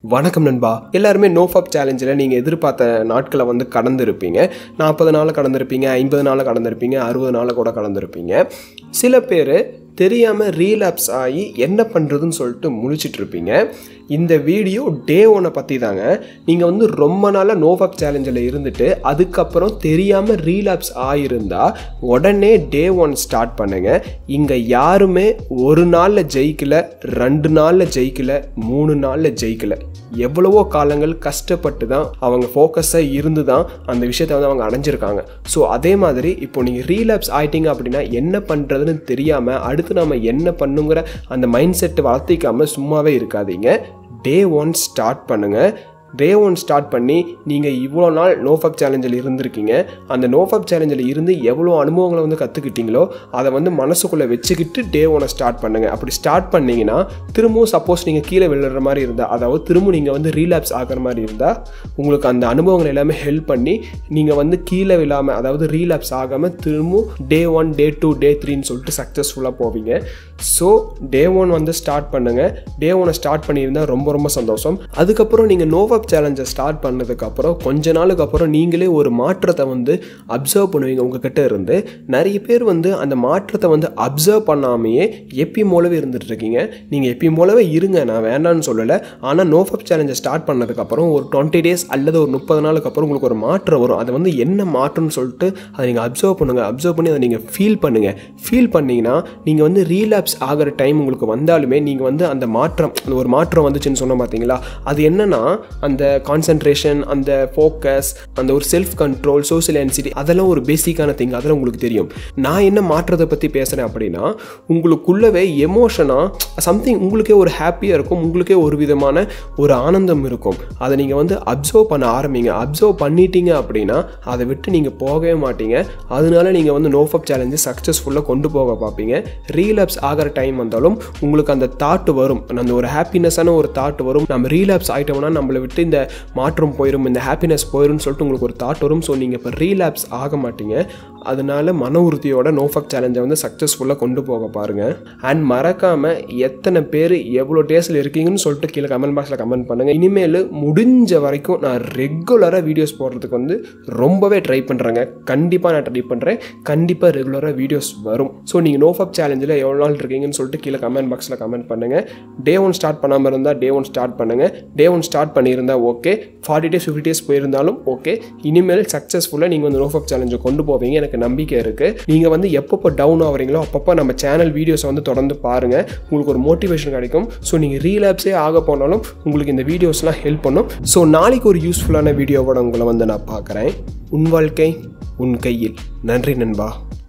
வணக்கம் நண்பா. எல்லாருமே நோஃபாப் சேலஞ்சில் நீங்கள் எதிர்பார்த்த நாட்களை வந்து கடந்திருப்பீங்க. 40 நாள் கடந்திருப்பீங்க, 50 நாள் கடந்திருப்பீங்க, 60 நாள் கூட கடந்திருப்பீங்க. சில பேர் தெரியாமல் ரீலாப்ஸ் ஆகி என்ன பண்ணுறதுன்னு சொல்லிட்டு முழிச்சிட்ருப்பீங்க. இந்த வீடியோ டே 1 பற்றி தாங்க. நீங்கள் வந்து ரொம்ப நாளாக நோஃபாப் சேலஞ்சில் இருந்துட்டு அதுக்கப்புறம் தெரியாமல் ரீலாப்ஸ் ஆகியிருந்தால் உடனே டே 1 ஸ்டார்ட் பண்ணுங்கள். இங்கே யாருமே ஒரு நாளில் ஜெயிக்கலை, 2 நாளில் ஜெயிக்கலை, 3 நாளில் ஜெயிக்கலை. எவ்வளவோ காலங்கள் கஷ்டப்பட்டு தான் அவங்க ஃபோக்கஸாக இருந்து தான் அந்த விஷயத்தை வந்து அவங்க அடைஞ்சிருக்காங்க. ஸோ அதே மாதிரி இப்போ நீங்கள் ரீலாப்ஸ் ஆகிட்டீங்க அப்படின்னா என்ன பண்ணுறதுன்னு தெரியாமல் அடுத்து நம்ம என்ன பண்ணுங்கிற அந்த மைண்ட் செட்டை வளர்த்திக்காமல் சும்மாவே இருக்காதீங்க. டே 1 ஸ்டார்ட் பண்ணுங்கள். டே 1 ஸ்டார்ட் பண்ணி நீங்கள் இவ்வளோ நாள் நோஃபாப் சேலஞ்சில் இருந்திருக்கீங்க. அந்த நோஃபாப் சேலஞ்சில் இருந்து எவ்வளோ அனுபவங்களை வந்து கற்றுக்கிட்டீங்களோ அதை வந்து மனசுக்குள்ளே வச்சுக்கிட்டு டே 1 ஸ்டார்ட் பண்ணுங்கள். அப்படி ஸ்டார்ட் பண்ணிங்கன்னா திரும்பவும் சப்போஸ் நீங்கள் கீழே விழுற மாதிரி இருந்தால், அதாவது திரும்ப நீங்கள் வந்து ரீலாப்ஸ் ஆகிற மாதிரி இருந்தால் உங்களுக்கு அந்த அனுபவங்கள் எல்லாமே ஹெல்ப் பண்ணி நீங்கள் வந்து கீழே விழாமல், அதாவது ரீலாப்ஸ் ஆகாமல் திரும்பவும் டே 1, டே 2, டே 3ன்னு சொல்லிட்டு சக்ஸஸ்ஃபுல்லாக போவீங்க. ஸோ டே 1 வந்து ஸ்டார்ட் பண்ணுங்கள். டே 1 ஸ்டார்ட் பண்ணியிருந்தால் ரொம்ப ரொம்ப சந்தோஷம். அதுக்கப்புறம் நீங்கள் நோஃபாப் சேலஞ்சை ஸ்டார்ட் பண்ணதுக்கப்புறம் கொஞ்ச நாளுக்கு அப்புறம் நீங்களே ஒரு மாற்றத்தை வந்து அப்சர்வ் பண்ணுவீங்க. உங்ககிட்ட இருந்து நிறைய பேர் வந்து அந்த மாற்றத்தை வந்து அப்சர்வ் பண்ணாமையே எப்பயும் போலவே இருந்துட்டு இருக்கீங்க. நீங்கள் எப்பயும் போலவே இருங்க, நான் வேண்டான்னு சொல்லலை. ஆனால் நோஃபாப் சேலஞ்சை ஸ்டார்ட் பண்ணதுக்கப்புறம் ஒரு 20 டேஸ் அல்லது ஒரு 30 நாளுக்கு அப்புறம் உங்களுக்கு ஒரு மாற்றம் வரும். அது வந்து என்ன மாற்றம்னு சொல்லிட்டு அதை நீங்கள் அப்சர்வ் பண்ணுங்கள். அப்சர்வ் பண்ணி அதை நீங்கள் ஃபீல் பண்ணுங்கள். ஃபீல் பண்ணிங்கன்னா நீங்கள் வந்து ரீலாப்ஸ் ஆகிற டைம் உங்களுக்கு வந்தாலுமே நீங்கள் வந்து அந்த மாற்றம், அந்த ஒரு மாற்றம் வந்துச்சுன்னு சொன்ன பார்த்தீங்களா, அது என்னன்னா அந்த கான்சன்ட்ரேஷன், அந்த ஃபோக்கஸ், அந்த ஒரு செல்ஃப் கண்ட்ரோல், சோஷியல் ஆன்சிட்டி, அதெல்லாம் ஒரு பேசிக்கான திங். அதெல்லாம் உங்களுக்கு தெரியும். நான் என்ன மாற்றத்தை பற்றி பேசுகிறேன் அப்படின்னா, உங்களுக்குள்ளவே எமோஷனாக சம்திங் உங்களுக்கே ஒரு ஹாப்பியாக இருக்கும், உங்களுக்கே ஒரு விதமான ஒரு ஆனந்தம் இருக்கும். அதை நீங்கள் வந்து அப்சர்வ் பண்ண ஆரம்பிங்க. அப்சர்வ் பண்ணிட்டீங்க அப்படின்னா அதை விட்டு நீங்கள் போகவே மாட்டீங்க. அதனால நீங்கள் வந்து நோஃபாப் சேலஞ்சு சக்ஸஸ்ஃபுல்லாக கொண்டு போக பார்ப்பீங்க. ரீலாப்ஸ் ஆகிற டைம் வந்தாலும் உங்களுக்கு அந்த தாட் வரும், அந்த ஒரு ஹாப்பினஸான ஒரு தாட் வரும். நம்ம ரீலாப்ஸ் ஆகிட்டோம்னா நம்மளை விட்டு இந்த மாற்றம் போயிடும், இந்த ஹாப்பினஸ் போயிடும்னு சொல்லிட்டு உங்களுக்கு ஒரு தாட் வரும். ஸோ நீங்கள் இப்போ ரீலாப்ஸ் ஆக மாட்டீங்க. அதனால மன உறுதியோட நோஃபாப் சேலஞ்சை வந்து சக்ஸஸ்ஃபுல்லாக கொண்டு போக பாருங்கள். அண்ட் மறக்காமல் எத்தனை பேர் எவ்வளோ டேஸில் இருக்கீங்கன்னு சொல்லிட்டு கீழே கமெண்ட் பாக்ஸில் கமெண்ட் பண்ணுங்கள். இனிமேல் முடிஞ்ச வரைக்கும் நான் ரெகுலராக வீடியோஸ் போடுறதுக்கு வந்து ரொம்பவே ட்ரை பண்ணுறேங்க. கண்டிப்பாக நான் ட்ரை பண்ணுறேன். கண்டிப்பாக ரெகுலராக வீடியோஸ் வரும். ஸோ நீங்கள் நோஃபாப் சேலஞ்சில் எவ்வளோ நாள் இருக்கீங்கன்னு சொல்லிட்டு கீழே கமெண்ட் பாக்ஸில் கமெண்ட் பண்ணுங்கள். டே 1 ஸ்டார்ட் பண்ணாமல் இருந்தால் டே 1 ஸ்டார்ட் பண்ணுங்கள். டே 1 ஸ்டார்ட் பண்ணியிருந்தால் ஓகே, 40 டேஸ் 50 டேஸ் போயிருந்தாலும் ஓகே. இனிமேல் சக்ஸஸ்ஃபுல்லாக நீங்கள் வந்து நோஃபாப் சேலஞ்சை கொண்டு போவீங்க, எனக்கு நம்பிக்கை இருக்குது. நீங்கள் வந்து எப்பப்போ டவுன் ஆகிறீங்களோ அப்பப்போ நம்ம சேனல் வீடியோஸை வந்து தொடர்ந்து பாருங்கள். உங்களுக்கு ஒரு மோட்டிவேஷன் கிடைக்கும். ஸோ நீங்கள் ரீலாப்ஸே ஆக போனாலும் உங்களுக்கு இந்த வீடியோஸ்லாம் ஹெல்ப் பண்ணும். ஸோ நாளைக்கு ஒரு யூஸ்ஃபுல்லான வீடியோவோட உங்களை வந்து நான் பார்க்குறேன். உன் வாழ்க்கை உன் கையில். நன்றி நண்பா.